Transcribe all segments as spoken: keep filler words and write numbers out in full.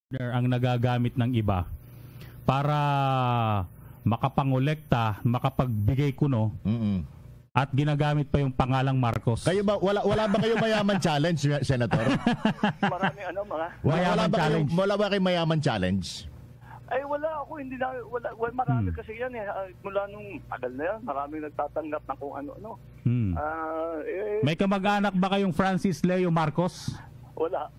ang nagagamit ng iba para makapangolekta, makapagbigay kuno, Mm-mm. at ginagamit pa yung pangalang Marcos. Kayo ba wala wala ba kayo mayaman challenge, Senator? Marami ano mga Wala, wala Mayaman ba kayo, challenge. wala ba kayo mayaman challenge? ay wala ako hindi na wala, wala marami Hmm. kasi yan eh Ah, mula nung tagal na yan maraming nagtatanggap ng kung ano-ano. Hmm. Ah eh, May kamag-anak ba kayong Francis Leo Marcos? wala.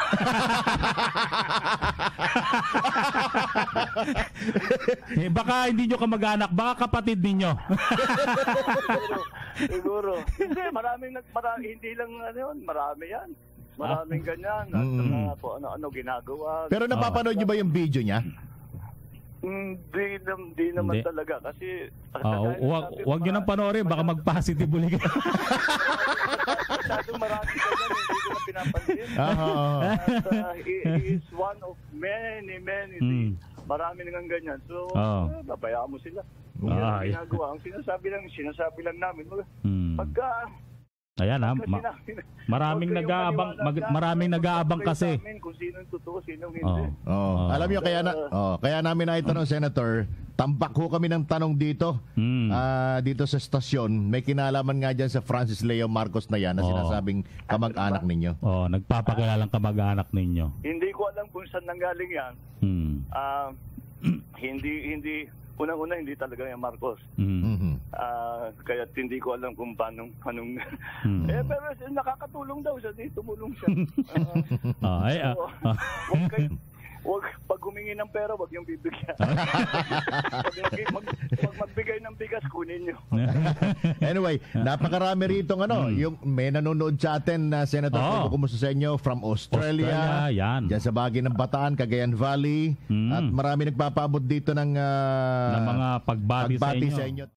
Eh, baka hindi nyo kamag-anak, baka kapatid ninyo. siguro, siguro. Hindi, maraming nag marami, hindi lang ano yun, marami yan. Maraming ganyan. At Mm. uh, po ano-ano ginagawa. Pero napapanood niyo ba yung video niya? Hindi nam di naman Hindi. talaga kasi Oh, wag, wag nyo nang panoorin, baka mag-positive ulit. masyadong marami ganyan, hindi ko na pinapansin. Ah, oo, oo. At uh, he, he is one of many, many. Mm. Marami nang ganyan. So, Oo. uh, babayaan mo sila. Kung yan Ah, ang yeah. ginagawa. Ang sinasabi lang, sinasabi lang namin. Hmm. Pagka, Ayan ha, pagka ma- sinabi- maraming huwag kayong nag-aabang, maniwala mag- sa- maraming huwag nag-aabang kayo kasi. sa amin Kung sinong totoo, sinong hindi. Oh. Oo. Oh. Alam niyo kaya na oh, kaya namin na itanong, Senator, tambak ho kami ng tanong dito. Hmm. Ah, dito sa stasyon, may kinalaman nga diyan sa Francis Leo Marcos na yan na Oo. sinasabing kamag-anak ninyo. Oh, nagpapakilalang kamag-anak ninyo. Hindi ko alam kung saan nanggaling yan. Hmm. Ah, hindi, hindi, unang-una hindi talaga yung Marcos. Hmm. Mhm. Ah, kaya hindi ko alam kung paano, anong, Hmm. eh, pero nakakatulong daw siya, di tumulong siya. Ah, Ah, ay, ah, so, ah. wag kayo, wag, pag humingi ng pera, wag yung bibigyan. Pag mag, mag, pag magbigay ng bigas, kunin nyo. Anyway, napakarami rito ng ano, yung may nanonood sa atin na Senator, Oo. kumusta sa inyo from Australia, Australia, yan. Diyan sa Bagay ng Bataan, Cagayan Valley, Mm. at marami nagpapaabot dito ng, ah, ng mga pagbati, pagbati sa inyo. sa inyo.